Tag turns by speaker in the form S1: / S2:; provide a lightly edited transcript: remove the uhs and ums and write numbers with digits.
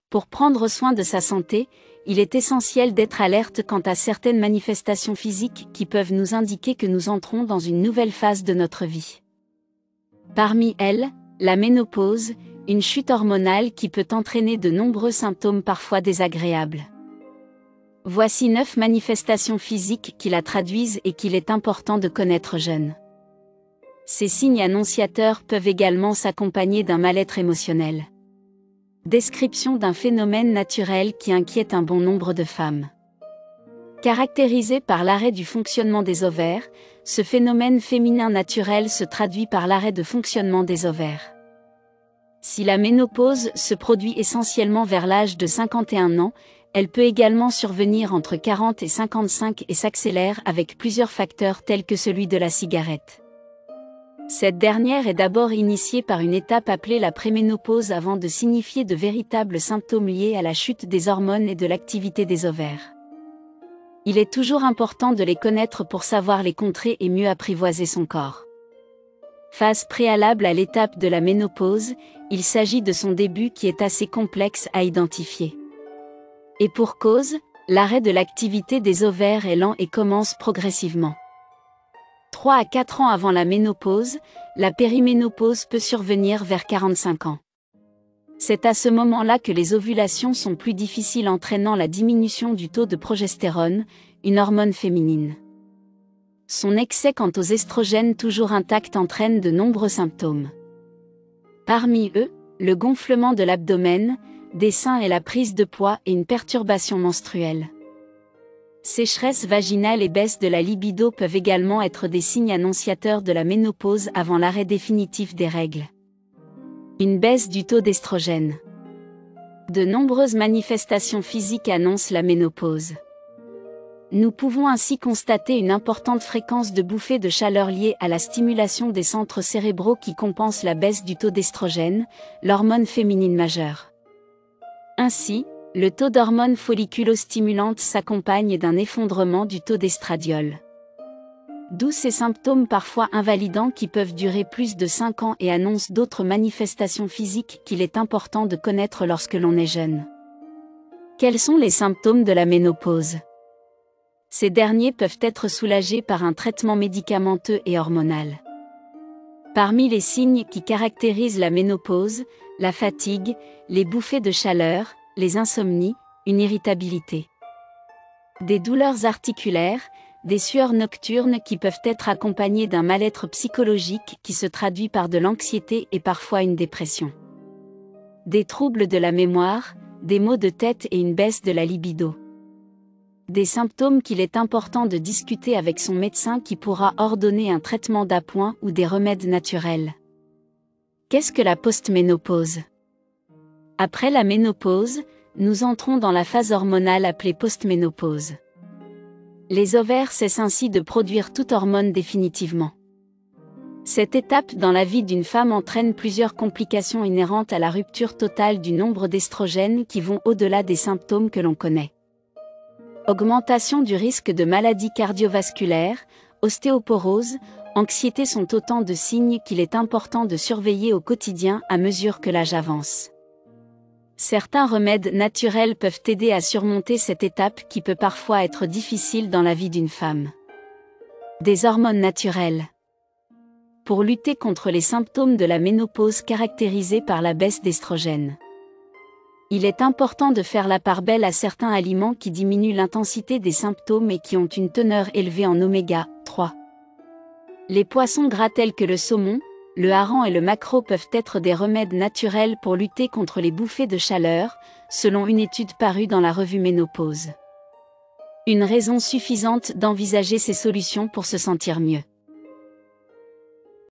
S1: Pour prendre soin de sa santé, il est essentiel d'être alerte quant à certaines manifestations physiques qui peuvent nous indiquer que nous entrons dans une nouvelle phase de notre vie. Parmi elles, la ménopause, une chute hormonale qui peut entraîner de nombreux symptômes parfois désagréables. Voici 9 manifestations physiques qui la traduisent et qu'il est important de connaître jeune. Ces signes annonciateurs peuvent également s'accompagner d'un mal-être émotionnel. Description d'un phénomène naturel qui inquiète un bon nombre de femmes. Caractérisé par l'arrêt du fonctionnement des ovaires, ce phénomène féminin naturel se traduit par l'arrêt de fonctionnement des ovaires. Si la ménopause se produit essentiellement vers l'âge de 51 ans, elle peut également survenir entre 40 et 55 et s'accélère avec plusieurs facteurs tels que celui de la cigarette. Cette dernière est d'abord initiée par une étape appelée la préménopause avant de signifier de véritables symptômes liés à la chute des hormones et de l'activité des ovaires. Il est toujours important de les connaître pour savoir les contrer et mieux apprivoiser son corps. Phase préalable à l'étape de la ménopause, il s'agit de son début qui est assez complexe à identifier. Et pour cause, l'arrêt de l'activité des ovaires est lent et commence progressivement. 3 à 4 ans avant la ménopause, la périménopause peut survenir vers 45 ans. C'est à ce moment-là que les ovulations sont plus difficiles entraînant la diminution du taux de progestérone, une hormone féminine. Son excès quant aux estrogènes toujours intacts entraîne de nombreux symptômes. Parmi eux, le gonflement de l'abdomen, des seins et la prise de poids et une perturbation menstruelle. Sécheresse vaginale et baisse de la libido peuvent également être des signes annonciateurs de la ménopause avant l'arrêt définitif des règles. Une baisse du taux d'estrogène. De nombreuses manifestations physiques annoncent la ménopause. Nous pouvons ainsi constater une importante fréquence de bouffées de chaleur liées à la stimulation des centres cérébraux qui compensent la baisse du taux d'estrogène, l'hormone féminine majeure. Ainsi, le taux d'hormones folliculostimulantes s'accompagne d'un effondrement du taux d'estradiol. D'où ces symptômes parfois invalidants qui peuvent durer plus de 5 ans et annoncent d'autres manifestations physiques qu'il est important de connaître lorsque l'on est jeune. Quels sont les symptômes de la ménopause ? Ces derniers peuvent être soulagés par un traitement médicamenteux et hormonal. Parmi les signes qui caractérisent la ménopause, la fatigue, les bouffées de chaleur, les insomnies, une irritabilité. Des douleurs articulaires, des sueurs nocturnes qui peuvent être accompagnées d'un mal-être psychologique qui se traduit par de l'anxiété et parfois une dépression. Des troubles de la mémoire, des maux de tête et une baisse de la libido. Des symptômes qu'il est important de discuter avec son médecin qui pourra ordonner un traitement d'appoint ou des remèdes naturels. Qu'est-ce que la postménopause ? Après la ménopause, nous entrons dans la phase hormonale appelée postménopause. Les ovaires cessent ainsi de produire toute hormone définitivement. Cette étape dans la vie d'une femme entraîne plusieurs complications inhérentes à la rupture totale du nombre d'estrogènes qui vont au-delà des symptômes que l'on connaît. Augmentation du risque de maladies cardiovasculaires, ostéoporose, anxiété sont autant de signes qu'il est important de surveiller au quotidien à mesure que l'âge avance. Certains remèdes naturels peuvent aider à surmonter cette étape qui peut parfois être difficile dans la vie d'une femme. Des hormones naturelles. Pour lutter contre les symptômes de la ménopause caractérisés par la baisse d'estrogènes. Il est important de faire la part belle à certains aliments qui diminuent l'intensité des symptômes et qui ont une teneur élevée en oméga 3. Les poissons gras tels que le saumon, le hareng et le maquereau peuvent être des remèdes naturels pour lutter contre les bouffées de chaleur, selon une étude parue dans la revue Ménopause. Une raison suffisante d'envisager ces solutions pour se sentir mieux.